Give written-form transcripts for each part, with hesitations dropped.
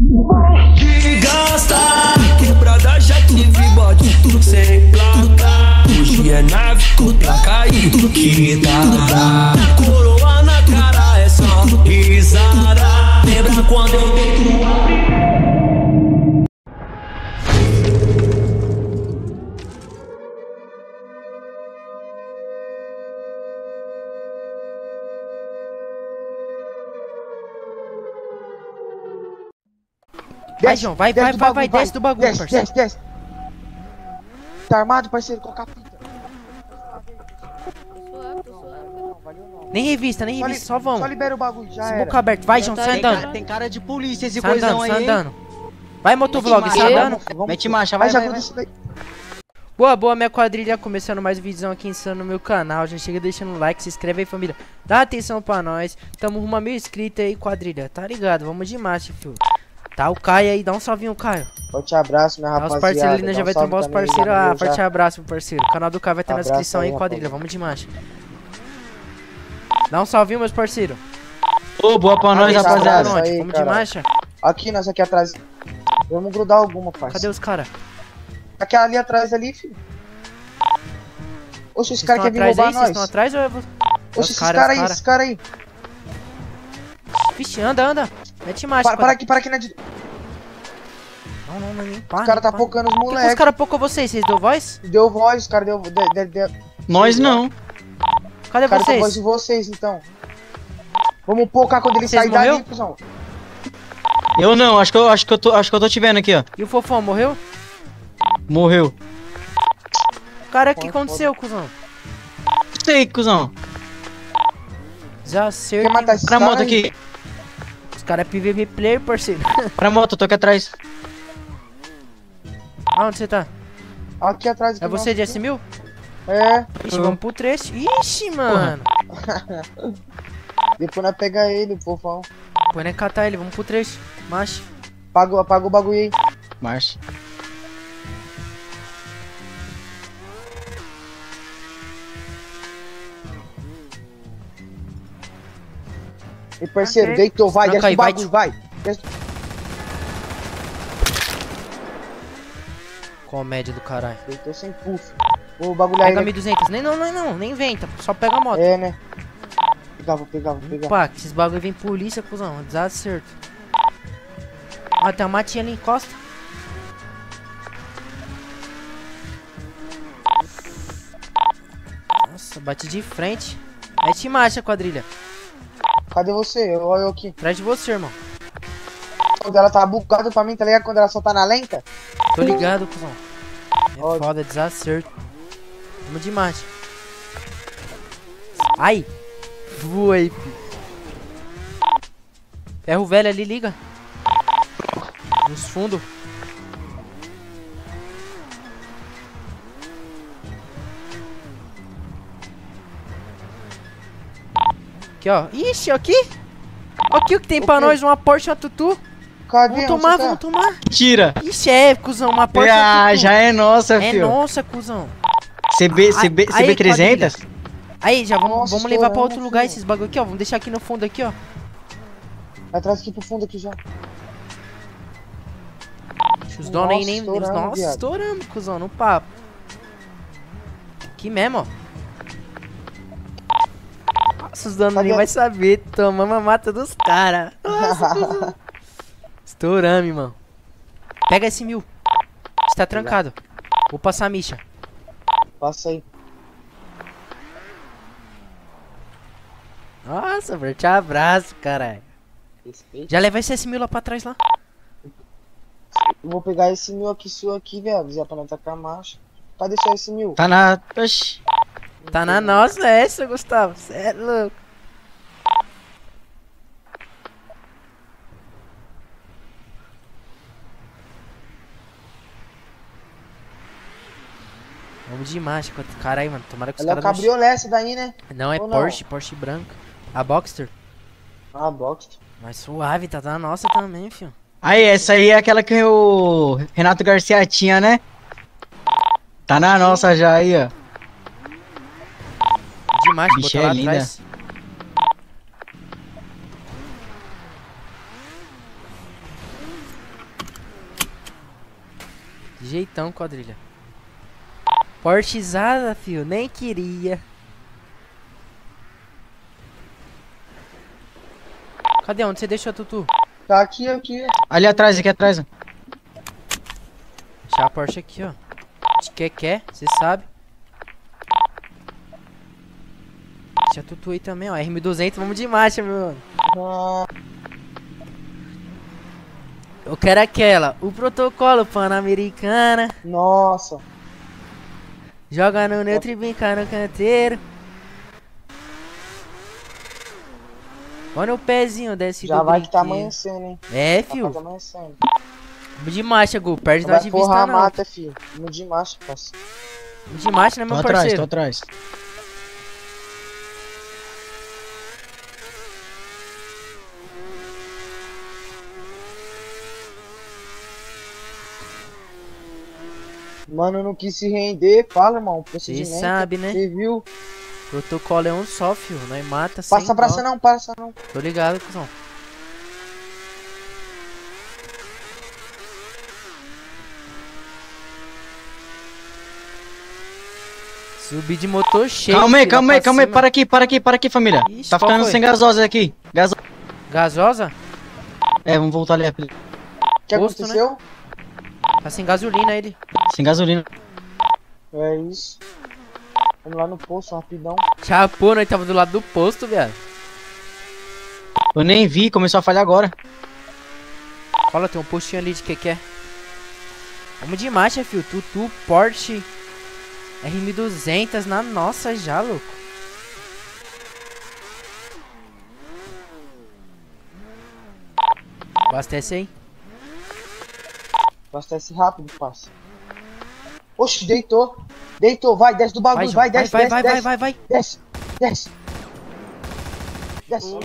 De gastar, quebrada já tive bode, tudo sem placa. Hoje é nave com placa e que dá. Coroa na cara é só risada. Lembra quando eu dei tua Vai, João, vai, desce do bagulho, parceiro. Desce. Tá armado, parceiro? Coloca a fita. Nem revista, só vamos. Só libera o bagulho, já Esse era. boca aberta, vai, João, sai andando. Tem cara de polícia esse Sai coisão andando, aí. sai andando. Vai, motovlog, Mete sai marcha, andando. Mete marcha, vai, já vai. aconteceu daí. Boa, minha quadrilha, começando mais um vídeo aqui insano no meu canal. Já chega deixando um like, se inscreve aí, família. Dá atenção pra nós. Tamo rumo a 1000 inscritos aí, quadrilha. Tá ligado? Vamos de marcha, filho. Tá, o Caio aí, dá um salvinho, Caio. Forte abraço, minha Tá, rapaziada. os parceiros ali, né, Dá já um vai salve trombar os também, parceiros. Ah, meu, forte já. abraço, meu parceiro. O canal do Caio vai ter na Abraço descrição aí, aí, quadrilha. rapaziada. Vamos de marcha. Dá um salvinho, meus parceiros. Ô, boa pra nós, Deixa rapaziada. abraço aí, Vamos de cara. marcha. Aqui, nós aqui atrás. Vamos grudar alguma, parceiro. Cadê os caras? Aqui ali atrás ali, filho. Oxe, esse Vocês cara estão quer vir atrás roubar aí? Vocês nós. estão atrás ou é você? Oxe, esses caras aí. Vixe, anda. Mete marcha. Para aqui na de... Não, nem Os para. caras tá focando os Por que os moleques. caras pocam vocês? Vocês deu voz? Deu voz, os caras deu... Nós não. Cadê Os caras deu voz vocês? de vocês, então. Vamos pocar quando ele Vocês sair morreu? dali, cuzão. Eu não, acho que eu tô te vendo aqui, ó. E o Fofão morreu? Morreu. Cara, o que aconteceu, cuzão? Sei, cuzão. Já Quer acerta. matar esses Pra caras moto aí? aqui. Os caras é PVP player, parceiro. Pra moto, eu tô aqui atrás. Aonde você tá? Aqui atrás. É aqui, você de nossa. S1000? É. Ixi, vamos pro trecho. Ixi, mano. Depois nós pega ele, fofão. Põe nem catar ele, vamos pro trecho. Macho. Apaga o bagulho aí. Marcha. E parceiro, Ok. deitou, vai, Tranca desce aí, o bagulho, vai. Desce... Comédia do caralho. Deitou sem puff. O bagulho aí. Pega né? 1200. Nem inventa. Só pega a moto. É, né? Vou pegar. Pá, que esses bagulho vem polícia, cuzão. Desacerto. Ah, tem uma matinha ali, encosta. Nossa, bate de frente. Mete marcha, quadrilha. Cadê você? Olha eu aqui. Atrás de você, irmão. Quando ela tá bugada pra mim, tá ligado? Quando ela só tá na lenta. Tô ligado, cuzão. É Ó. foda, desacerto. Vamos de marcha. Ai! Voei, filho. Ferro velho ali, liga. Nos fundos. Aqui, ó. Ixi, aqui. Aqui o que tem pra quê? nós, uma Porsche e uma Tutu. Cadê? Vamos Onde tomar, você tá? vamos tomar. Tira. Ixi, é, cuzão, uma Porsche e uma Ah, Tutu. já é nossa, É filho. nossa, cuzão. CB 300? Aí, já vamos, Nossa, vamos levar pra estourando, outro lugar filho. esses bagulho aqui, ó. Vamos deixar aqui no fundo aqui, ó. Vai atrás aqui pro fundo aqui já. Os donos aí Nossa, nem. estouramos, Nossa, viado. estouramos, cuzão, no papo. Aqui mesmo, ó. Nossa, os donos nem Cadê? vai saber. Tomamos a mata dos caras. Nossa, cuzão. Estouramos, irmão. Pega esse 1000. Está trancado. Vou passar a micha. Passa aí. Nossa, forte abraço, caralho. Respeita. Já leva esse S1000 lá pra trás lá. Eu vou pegar esse 1000 aqui, seu aqui, velho. Já pra não tacar a marcha. Cadê só esse 1000? Tá na... Oxi. Tá na nossa essa, Gustavo. Cê é louco. Vamos de marcha, caralho, mano. Tomara que os Ela é o caras cabriolé essa daí, né? não é ou não? Porsche branca. A Boxster. Ah, box. Mas suave, tá na nossa também, filho. Aí, essa aí é aquela que o Renato Garcia tinha, né? Tá na nossa já aí, ó. De marcha, Bicha botou lá é linda. atrás. Jeitão, quadrilha. Portezada, fio. Nem queria. Cadê? Onde você deixou a Tutu? Tá aqui, aqui. Ali atrás, aqui atrás. Ó. Deixar a Porsche aqui, ó. De quer, você sabe. Deixa a Tutu aí também, ó. RM200, vamos de marcha, meu mano. Ah, Eu quero aquela. O protocolo Pan-Americana. nossa. Joga no neutro e brinca no canteiro. Olha o pezinho, desce Já do vai que tá brinquedo. amanhecendo, hein? É, Tá fio. amanhecendo. Vamos de marcha, Gu. Perde Vai nós de forrar vista, a não. mata, filho. Vamos de marcha, parça. Vamos de marcha, né, Tô meu atrás, tô parceiro? atrás. Mano, não quis se render. Fala, irmão. Você Procedimento. sabe, né? Você viu? Protocolo é um só, fio. Nós mata sem Passa pra dó. cima não, passa não. Tô ligado, cuzão. Subi de motor cheio. Calma aí, filho, calma lá aí, pra calma aí. cima. Para aqui, família. Ixi, Tá qual ficando foi? sem gasosa aqui. Gasosa? É, vamos voltar ali. O que Posto, aconteceu? Tá sem gasolina ele. Sem gasolina. É isso. Vamos lá no posto, rapidão. Chapou, nós tava do lado do posto, viado. Eu nem vi, começou a falhar agora. Olha, tem um postinho ali de que é. Vamos de marcha, fio. Tutu, Porsche, RM200 na nossa já, louco. Abastece aí. Abastece rápido, passa. Oxe, deitou. Deitou, vai, desce do bagulho, João. vai, desce, vai, desce, vai, desce, vai, vai. desce, desce. Desce.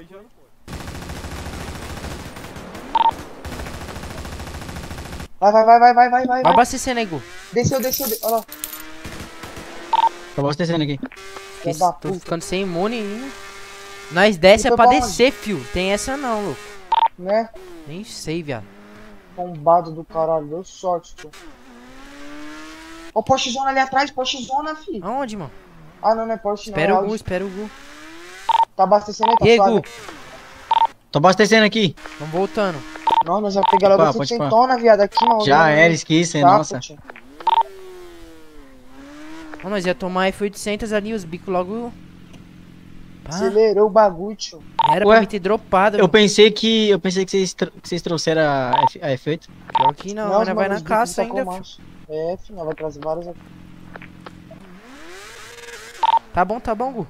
Vai. Vai abastecendo aí, Gu. Desceu. Olha lá. Tô abastecendo aqui. Filha da Tô puta, ficando sem imune ainda. Nós desce é foi pra pra onde? descer, fio. Tem essa não, louco. né? Nem sei, viado. Bombado do caralho, deu sorte, tio. Ó, Porsche Zona ali atrás, Porsche Zona, fi. Aonde, mano? Ah, não é Porsche não, é Espera o Gu, Audi. espera o Gu. Tá abastecendo aí, tá E aí, suave. Gu? Tô abastecendo aqui. Vamos voltando. Não, nós já peguei logo Pá, essa pode pá. centona, viado, aqui, mano. Já era, esqueci, Tá, nossa. tio. Ó, nós ia tomar F800 ali, os bicos logo... Pá, Acelerou o bagulho, tio. era Ué, pra me ter dropado. Eu mano. pensei que vocês trouxeram a F8. Pior que não, Nossa, né? Vai mano, na os bicos caça tá com ainda, filho. macho. É, filho, vai trazer vários aqui. Tá bom, Gu.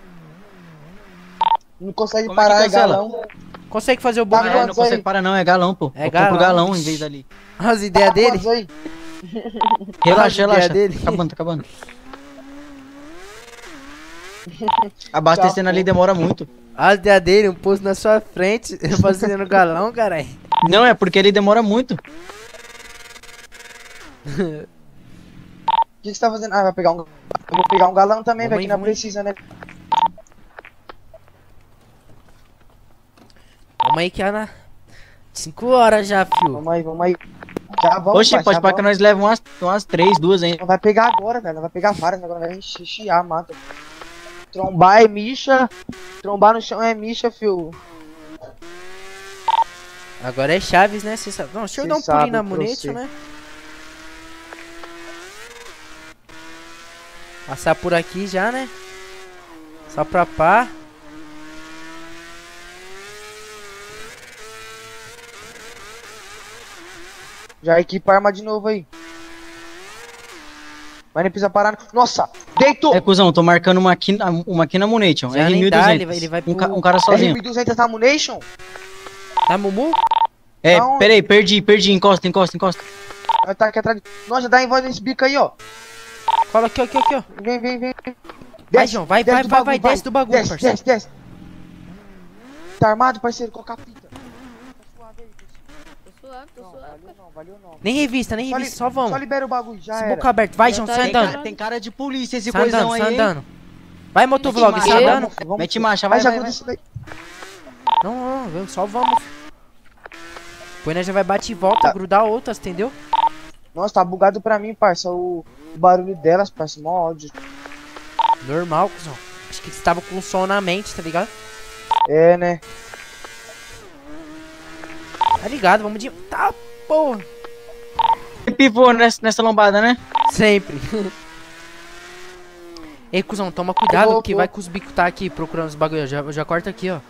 Não consegue Como é que parar, é cancela? galão. Consegue fazer o Tá bug, bom. né? Não consegue parar não, é galão, pô. É Eu galão, compro galão em bicho. vez dali. As ideias dele. Quantos aí? Relaxa, ideia relaxa. dele. Tá acabando. Abastecendo ali demora muito. As ideias dele, um posto na sua frente, fazendo galão, caralho. Não, é porque ele demora muito. O que você tá fazendo? Ah, vai pegar um... Eu vou pegar um galão também, Vamos velho, aí, que não vamos aí. precisa, né? Vamos aí que é na... 5 horas já, fio. Vamos aí. Já vamos, Oxe, pai, pode já parar que vamos. nós levamos umas 3, 2 ainda. Não vai pegar agora, velho. Não vai pegar várias, agora vai chiar, mata. Trombar é micha. Trombar no chão é micha, fio. Agora é Chaves, né? Cê sabe. Não, deixa eu Cê dar um sabe, pulinho na pra Munition, você. né? Passar por aqui já, né? Só pra pá. Já equipa a arma de novo aí. Mas nem precisa parar. Nossa! Deitou! É, cuzão, tô marcando uma aqui na Munition. Já nem dá, ele vai R1200. pro... Um cara sozinho. R1200 tá munition? Tá, Mumu? É, Aonde? peraí, perdi. Encosta. Vai tá aqui atrás. Nossa, já dá em voz nesse bico aí, ó. Cola aqui, ó. Vem. Vai, João, vai, desce do vai, bagulho, desce do bagulho, Desce, parceiro. desce. Tá armado, parceiro? Coloca a fita. Tô suave. Valeu não. Nem revista, só vamos. Só libera o bagulho, já Esse era. boca aberta. Vai, Já João, tá sai aí, andando. cara. Tem cara de polícia esse Sai coisão andando, aí, sai hein? andando. Vai, motovlog, sai marcha. andando. Mete marcha, Vai, vai, já vai. aconteceu daí. Não, só vamos. Depois nós já vai bater e volta, grudar outras, entendeu? Nossa, tá bugado pra mim, parça. O barulho delas, parça. Mó ódio. Normal, cuzão. Acho que você tava com som na mente, tá ligado? É, né? Tá ligado, vamos de... Tá, porra. Pivô nessa lombada, né? Sempre. Ei, cuzão, toma cuidado, Vou, que vou. vai que os bicos tá aqui procurando os bagulho. Já corta aqui, ó.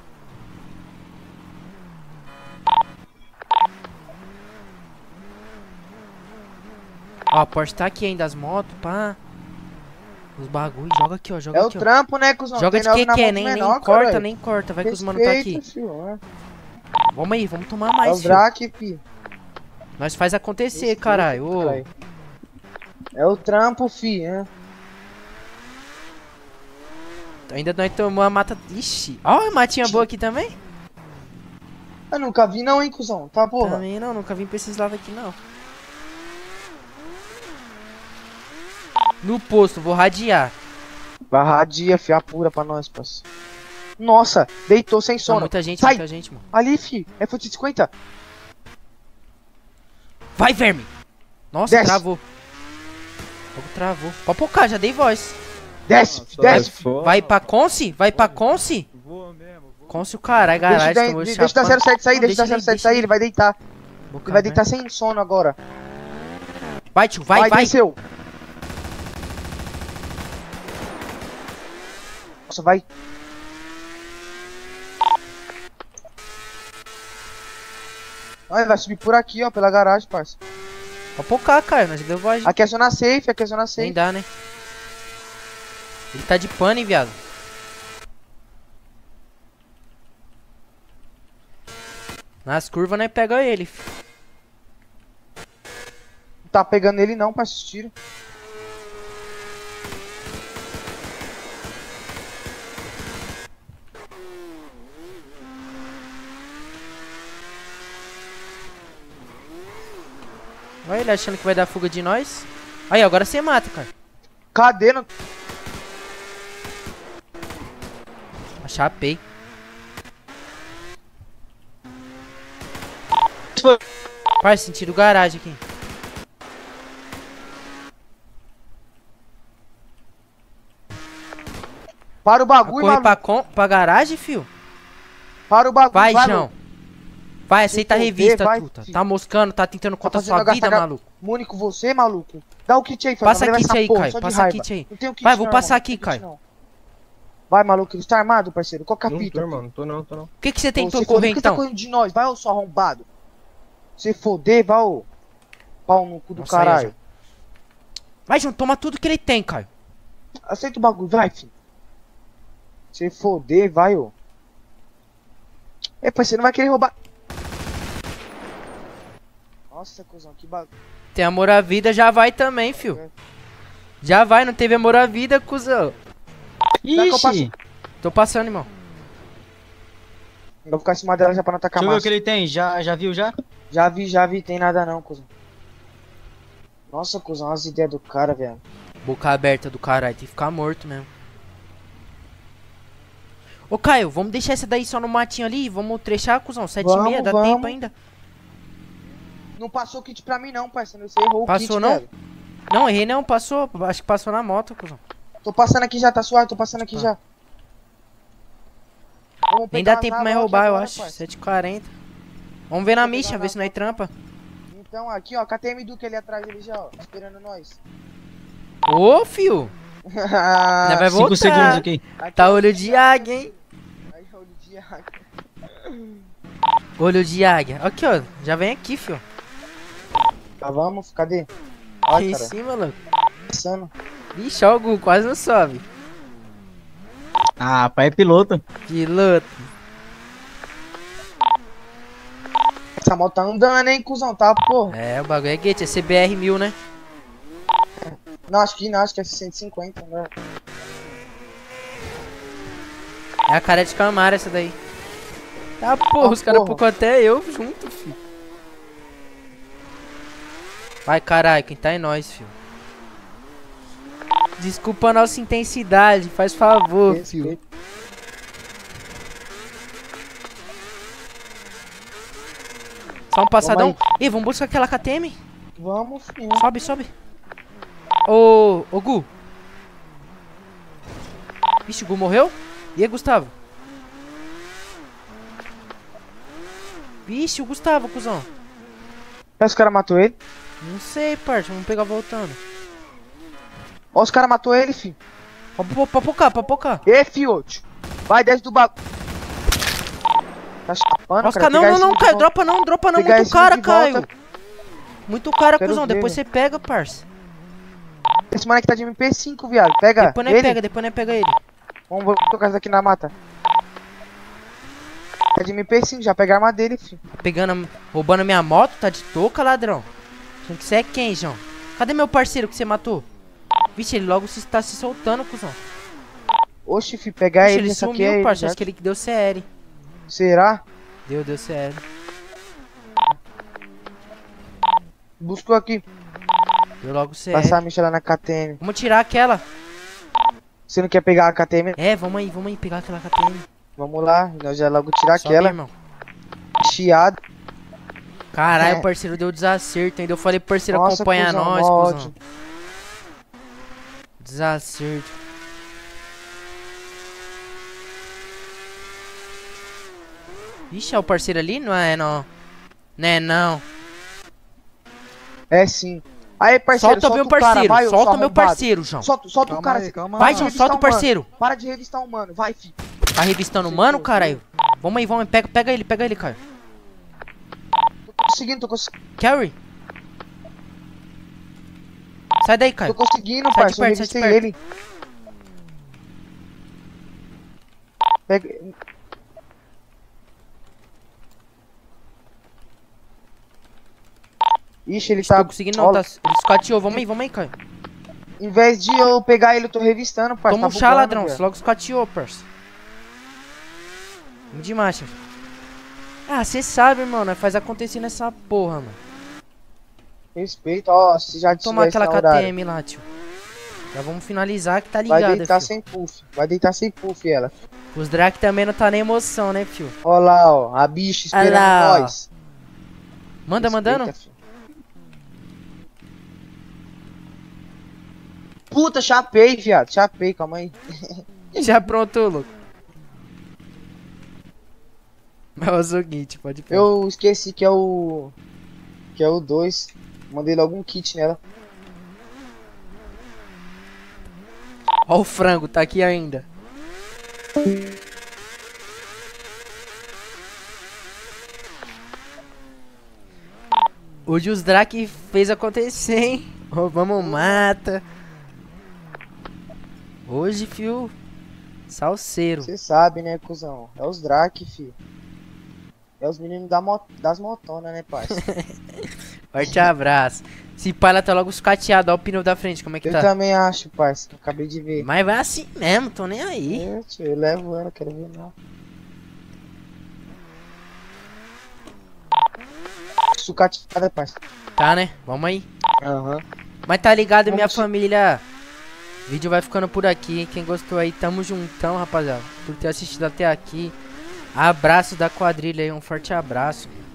Ó, a Porsche tá aqui ainda, as motos, pá. Os bagulho, joga aqui, ó, joga É o aqui, ó. tram né, cuzão? Joga Tem de nove na que é, moto nem menor, corta, caralho. nem corta. Vai que os mano tá aqui. Respeito, filho, né? Vamos aí, vamos tomar É mais, o filho. Drac, fi. Nós faz acontecer, Respeito, caralho. Ô. caralho. É o trampo, fi, né? Ainda nós tomamos a mata... Ixi. Ó, a matinha boa aqui também. Eu nunca vi não, hein, cuzão. Tá, porra. Também não, nunca vim pra esses lados aqui, não. No posto, vou radiar. Vai radia, fi, apura pra nós, parça. Nossa, deitou sem Tá sono. muita gente, Sai. mano. Ali, fi, é fute 50. Vai, verme! Nossa, Desce. travou. Logo travou. Pode focar, já dei voz. Desce, fi, desce, fi. Vai pra Conce? Vai pra Conce? Vou mesmo, vou. Conce o caralho, garagem, tomou Deixa da chapa. 07 sair, Não, deixa da ele, 07 sair, ele vai deitar. Boca Ele vai aberta. deitar sem sono agora. Vai, tio, vai. desceu. Nossa, vai. Vai subir por aqui, ó, pela garagem, parça. Pode focar, cara, nós já deu voz. Aqui é zona safe, aqui é zona Nem safe. dá, né? Ele tá de pano, hein, viado. Nas curvas, nós pega ele. Não tá pegando ele não, parça, os tiros. Olha ele achando que vai dar fuga de nós. Aí, agora você mata, cara. Cadê? Não... Chapei. Faz sentido garagem aqui. Para o bagulho, Corre maluco. pra garagem, fio. Para o bagulho, Vai, maluco. João. Vai, aceita a Se revista, fuder, vai, truta. filho. Tá moscando, tá tentando contra fazendo sua gastar vida, ga- maluco. Único você, maluco. Dá o kit aí, Passa vai levar kit essa aí, porra, Caio. só de Passa raiva. kit aí. Não tem o kit Vai, vou não, passar irmão, aqui, não tem Caio. kit não. Vai, maluco, ele está armado, parceiro. Qual que é a Não fita? tô, mano. Tô não. O que que você Ô, tentou você correr, por que tá então? correndo de nós? Vai, ô, seu arrombado. Se foder, vai, ô. Pau no cu do Nossa, aí, caralho. Vai, João, toma tudo que ele tem, Caio. Aceita o bagulho, vai, filho. Se foder, vai, ô. É, parceiro, não vai querer roubar. Nossa, cuzão, que bagulho. Tem amor à vida, já vai também, fio. Já vai, não teve amor à vida, cuzão. que eu passo? Ixi. Tô passando, irmão. Eu vou ficar em cima dela já pra não atacar Deixa eu ver o mais. que ele tem. Já viu já? Já vi, tem nada não, cuzão. Nossa, cuzão, as ideias do cara, velho. Boca aberta do caralho, tem que ficar morto mesmo. Ô, Caio, vamos deixar essa daí só no matinho ali? Vamos trechar, cuzão? 7h30, dá Vamos. tempo ainda? Não passou o kit pra mim não, parceiro. Você errou o Passou kit, não? velho. Não, errei não, passou. Acho que passou na moto, cuzão. Tô passando aqui já, tá suave, tô passando aqui já. Vamos Nem dá pegar tempo na mais loja roubar, eu agora, acho. parceiro. 7h40. Vamos ver na Vou micha, pegar ver se nós trampa. Então, aqui, ó, KTM Duque ali atrás dele já, ó, esperando nós. Ô, fio. Ainda vai 5 voltar. segundos aqui. Tá olho de águia, hein? Aí, olho de águia. Olho de águia. Aqui, ó. Já vem aqui, fio. Tá, vamos, cadê? Aqui Olha, em cara, cima, louco. passando. Ixi, ó, o Gu, quase não sobe. Ah, pai é piloto. Piloto. Essa moto tá andando, hein, cuzão, tá, porra. É, o bagulho é gate, é CBR 1000, né? Não, acho que não, acho que é 150, né? É a cara de Camaro essa daí. Tá, porra, Ah, os caras porra. pocam até eu junto, filho. Vai, caralho, quem tá é nós, filho. Desculpa a nossa intensidade, faz favor, filho. Respeito. Só um passadão. Vamos Ih, vamos buscar aquela KTM? Vamos, sim. Sobe, sobe. Ô, Gu. Vixe, o Gu morreu? E aí, Gustavo? Vixe, o Gustavo, cuzão. Os caras matou ele. Não sei, parça. Vamos pegar voltando. Ó, os caras matou ele, fi. Papocar. Ê, fio. Vai, desce do bagulho. Tá chapando, Os caras, não, Caio. Dropa não. Pegar Muito esse cara, de volta. Caio. Muito cara, Quero cuzão. ver, Depois velho. você pega, parça. Esse mano aqui tá de MP5, viado. Pega Depois nós pega ele. Vamos tocar isso aqui na mata. Tá de MP5, já pega a arma dele, fi. Roubando minha moto, tá de touca, ladrão. Achando que você é quem, João? Cadê meu parceiro que você matou? Vixe, ele logo tá se soltando, cuzão. Oxi, fi, pegar Vixe, ele, ele essa aqui sumiu, é ele, parça. já. Acho que ele que deu CR. Será? Deu CR. Buscou aqui. Deu logo CR. Passar a micha lá na KTM. Vamos tirar aquela. Você não quer pegar a KTM? É, vamos aí pegar aquela KTM. Vamos lá, nós já logo tirar Sobe, aquela. irmão. Chiado. Caralho, É. o parceiro deu desacerto ainda. Eu falei pro parceiro Nossa, acompanhar cuzão, nós, mó cuzão. ódio. Desacerto. Ixi, é o parceiro ali? Não é, não. Né, não. É sim. Aí, parceiro, Solta meu o cara, parceiro. vai, ô, Solta seu meu arrombado. parceiro, João. Solta o Calma cara. aí, calma Vai, aí. João, Revistar solta o um mano. parceiro. Para de revistar um mano, vai, filho. Tá revistando o mano, caralho? Vamos aí. Pega ele, cara. Tô conseguindo. Carry. Sai daí, cara. Tô conseguindo, Sai de parceiro. Eu perto, sai de revistei ele. Pega. Ixi, ele Não tá. tô conseguindo não, Ó, tá. Ele escateou. Vamos aí, cara. Em vez de eu pegar ele, eu tô revistando, parceiro. Toma um chá, ladrão. Você logo escateou, parça. Vamos de marcha. Ah, cê sabe, irmão. Nós faz acontecer nessa porra, mano. Respeito, ó. Se já Toma tivesse aquela na horário. KTM lá, tio. Já vamos finalizar que tá Vai ligado, deitar filho. sem puff. Vai deitar sem puff, ela. Os Drake também não tá nem emoção, né, fio? Ó lá, ó. A bicha esperando Olha lá, ó. nós. Manda, mandando. Respeita, filho. Puta, chapei, viado. Chapei, calma aí. Já pronto, louco. Mas é o seguinte, pode pôr. Eu esqueci que é o. Que é o 2. Mandei logo um kit nela. Ó o frango, tá aqui ainda. Hoje os Drake fez acontecer, hein? Ó, vamos mata. Hoje, fio. Salseiro. Você sabe, né, cuzão? É os Drake, fi. É os meninos das motonas, né, parça? Forte abraço. Esse pai lá tá logo escateado. Ó o pneu da frente, como é que Eu tá? também acho, parça. Acabei de ver. Mas vai assim mesmo, tô nem aí. É, tio, eu levo ela, quero ver não. Sucateada, parça. Tá, né? Vamos aí. Aham. Mas tá ligado, minha Vamos se- família. O vídeo vai ficando por aqui, hein? Quem gostou aí, tamo juntão, rapaziada. Por ter assistido até aqui. Abraço da quadrilha aí, um forte abraço.